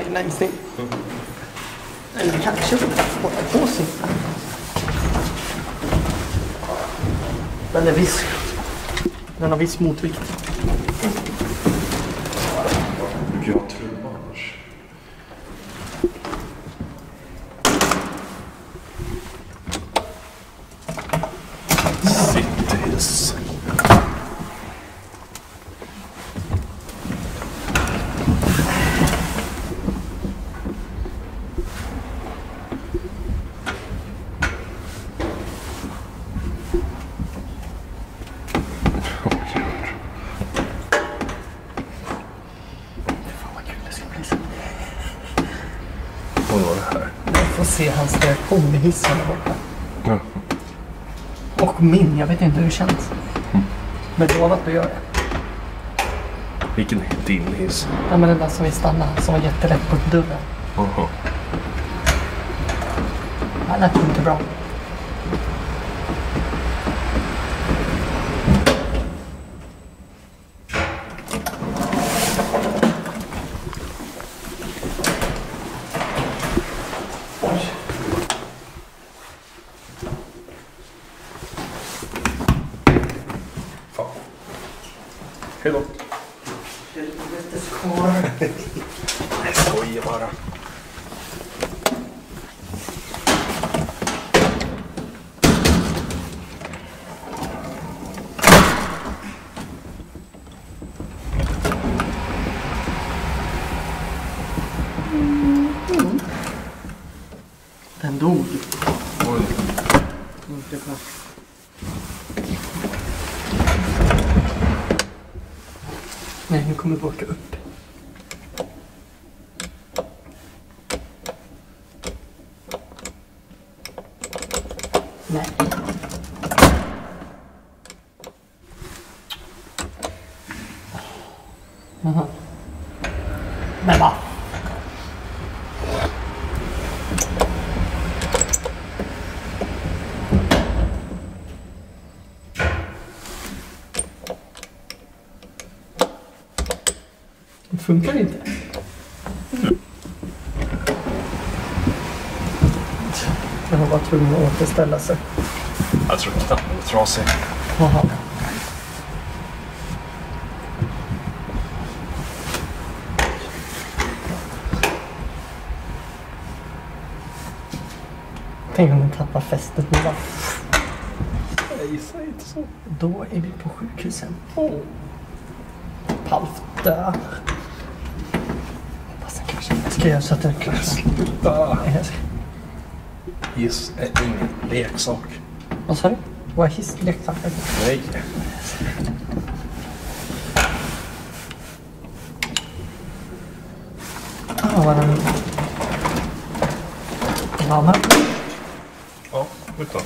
längst in. Eller kanske hålla på sig. Den är viss. Den har viss motvikt. Du kan ha trumma annars. Sittis. Vad var det här? Jag får se hans reaktion i hissen där borta. Ja. Och min, jag vet inte hur det känns. Men lovat att göra det. Vilken är din hiss? Ja, men den där som vi stannade, som var jättelätt på dörren. Jaha. Det lät inte bra. Fan. Hej då. Jag skojar bara. Den dog. Oj. Inte bra. Nej, nu kommer vi åka upp. Nej. Jaha. Men va? Det funkar inte. Jag var bara tvungen att återställa sig. Jag tror att den är trasig. Jaha. Tänk om den tappar fästet nu va? Nej, säg inte så. Då är vi på sjukhusen. Palf dör. Hoppas den kanske inte ska göra så att den kan Sluta. Hiss är ingen leksak. Vad sa du? Vad är hissleksaker? Nej. Vad den... Mamma? Ja, utan.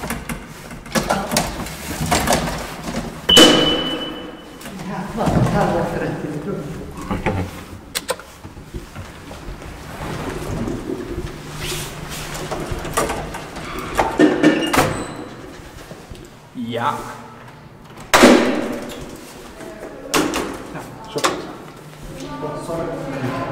Här var det rätt i rum. Ja. Ja, kör. Vad sa du?